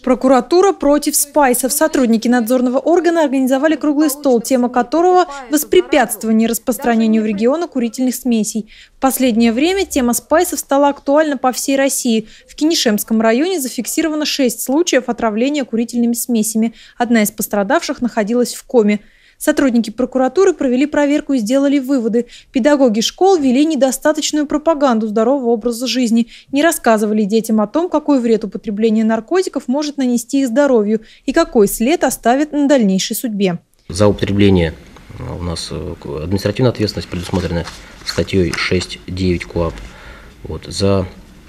Прокуратура против спайсов. Сотрудники надзорного органа организовали круглый стол, тема которого – воспрепятствование распространению в регионах курительных смесей. В последнее время тема спайсов стала актуальна по всей России. В Кинешемском районе зафиксировано 6 случаев отравления курительными смесями. Одна из пострадавших находилась в коме. Сотрудники прокуратуры провели проверку и сделали выводы. Педагоги школ вели недостаточную пропаганду здорового образа жизни, не рассказывали детям о том, какой вред употребление наркотиков может нанести их здоровью и какой след оставит на дальнейшей судьбе. За употребление у нас административная ответственность предусмотрена статьей 6.9 КоАП. За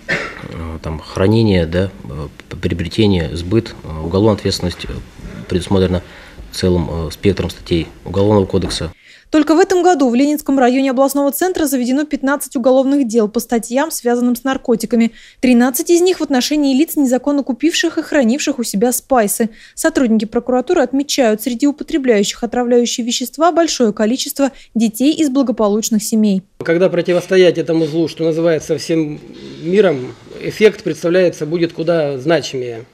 хранение, приобретение, сбыт, уголовная ответственность предусмотрена целым спектром статей Уголовного кодекса. Только в этом году в Ленинском районе областного центра заведено 15 уголовных дел по статьям, связанным с наркотиками. 13 из них в отношении лиц, незаконно купивших и хранивших у себя спайсы. Сотрудники прокуратуры отмечают, среди употребляющих отравляющие вещества большое количество детей из благополучных семей. Когда противостоять этому злу, что называется, всем миром, эффект представляется будет куда значимее.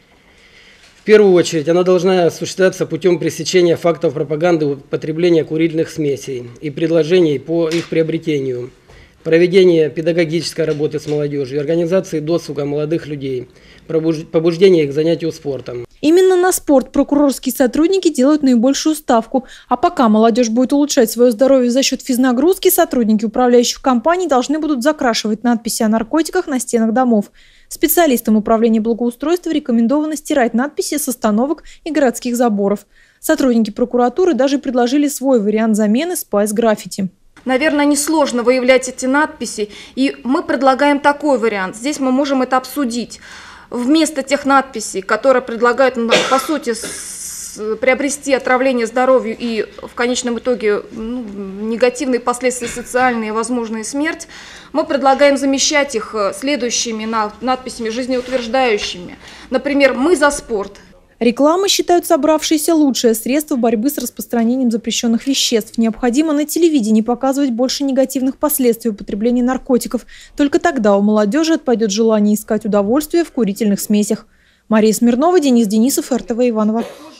В первую очередь, она должна осуществляться путем пресечения фактов пропаганды употребления курительных смесей и предложений по их приобретению, проведения педагогической работы с молодежью, организации досуга молодых людей, побуждения их к занятию спортом. Именно на спорт прокурорские сотрудники делают наибольшую ставку. А пока молодежь будет улучшать свое здоровье за счет физнагрузки, сотрудники управляющих компаний должны будут закрашивать надписи о наркотиках на стенах домов. Специалистам управления благоустройства рекомендовано стирать надписи с остановок и городских заборов. Сотрудники прокуратуры даже предложили свой вариант замены спайс-граффити. Наверное, несложно выявлять эти надписи, и мы предлагаем такой вариант. Здесь мы можем это обсудить. Вместо тех надписей, которые предлагают, по сути, приобрести отравление здоровью и в конечном итоге негативные последствия социальные, возможно, и смерть, мы предлагаем замещать их следующими надписями жизнеутверждающими. Например, «Мы за спорт». Реклама, считают собравшиеся, лучшее средство борьбы с распространением запрещенных веществ. Необходимо на телевидении показывать больше негативных последствий употребления наркотиков. Только тогда у молодежи отпадет желание искать удовольствие в курительных смесях. Мария Смирнова, Денис Денисов, РТВ Иваново.